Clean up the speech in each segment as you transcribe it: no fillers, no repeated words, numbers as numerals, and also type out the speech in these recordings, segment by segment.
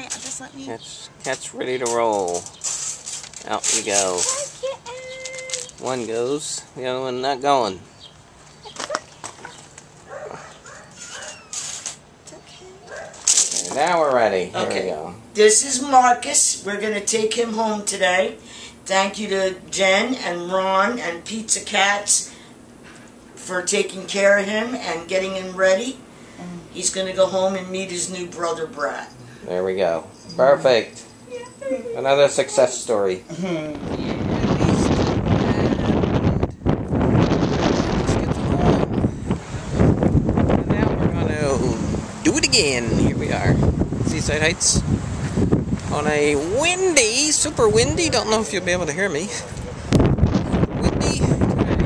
Alright, just let me... Catch ready to roll. Out we go. One goes, the other one not going. It's okay. Now we're ready. Here Okay. we go. This is Marcus. We're going to take him home today. Thank you to Jen and Ron and Pizza Cats for taking care of him and getting him ready. He's going to go home and meet his new brother, Brad. There we go. Perfect. Another success story. And now we're going to do it again. Here we are. Seaside Heights. On a windy, super windy, don't know if you'll be able to hear me. Windy today.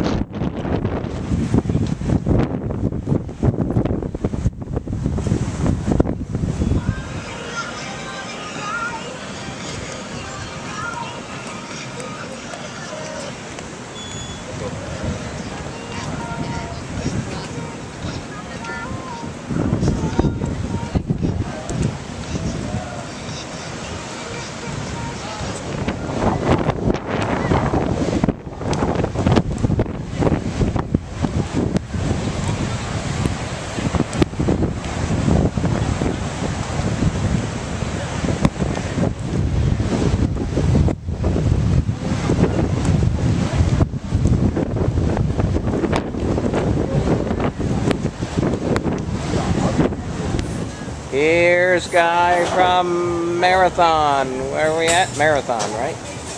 Here's Guy from Marathon. Where are we at? Marathon, right?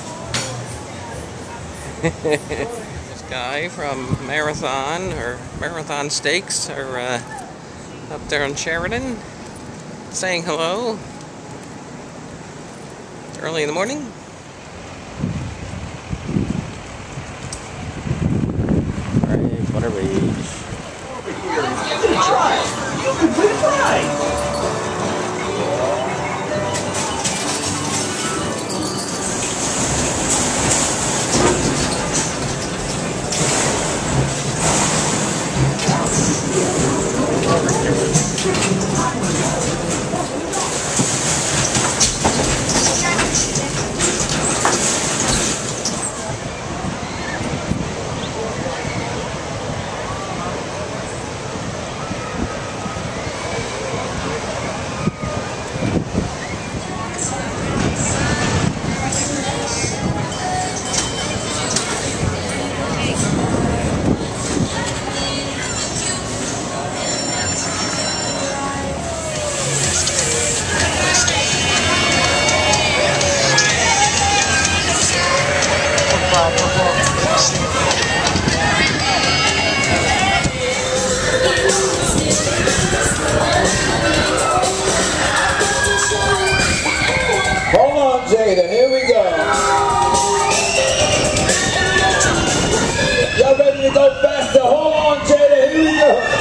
This guy from Marathon, or Marathon Steaks, are up there in Sheridan, saying hello. It's early in the morning. Alright, what are we? Over here, give it a try. You can give it a try. Hold on, Jada. Here we go. Y'all ready to go faster? Hold on, Jada. Here we go.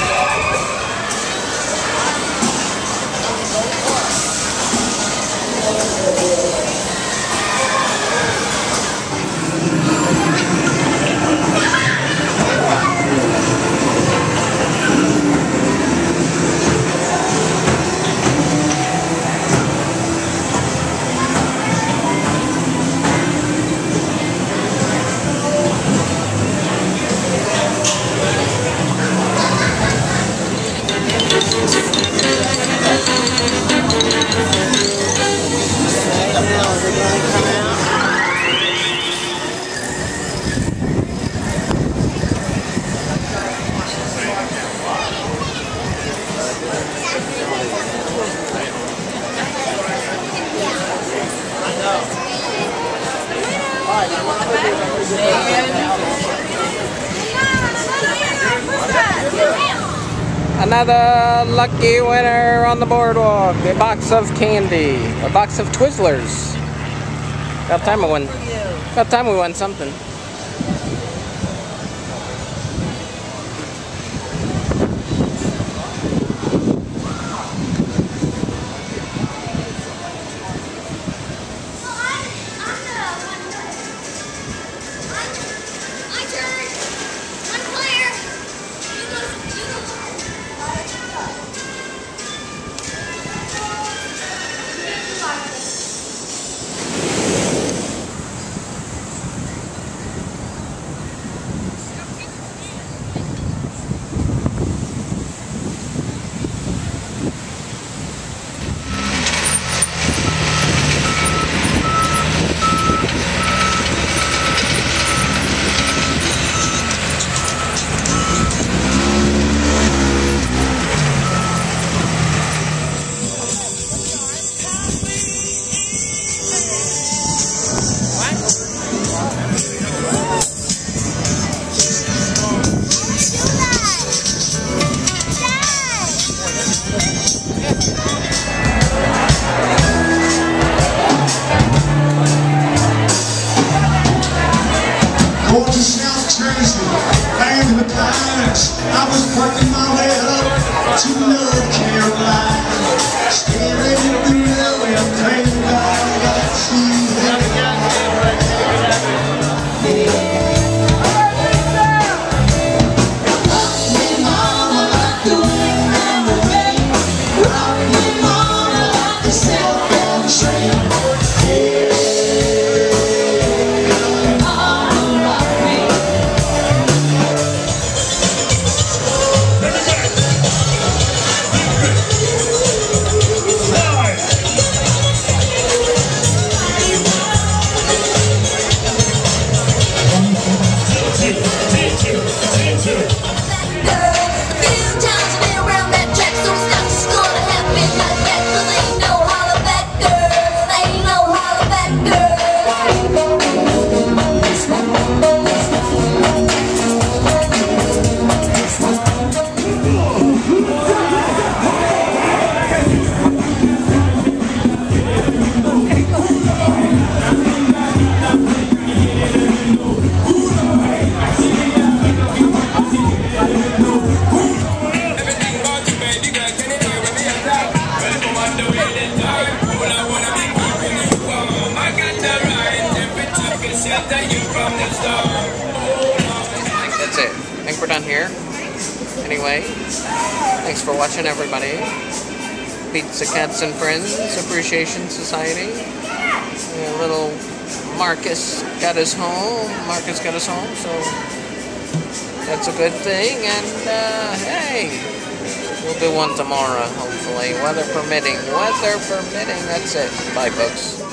Another lucky winner on the boardwalk. A box of candy. A box of Twizzlers. About time I won. About time we won something. Going to South Jersey, land of the pines. I was working my way up to North Carolina, staring at the river and praying God I'd see Rock me mama like the wind and the rain. Rock me mama like the southbound train. That's it. I think we're done here. Anyway, thanks for watching, everybody. Pizza Cats and Friends Appreciation Society. And little Marcus got us home. So that's a good thing. And hey, we'll do one tomorrow, hopefully. Weather permitting. That's it. Bye, folks.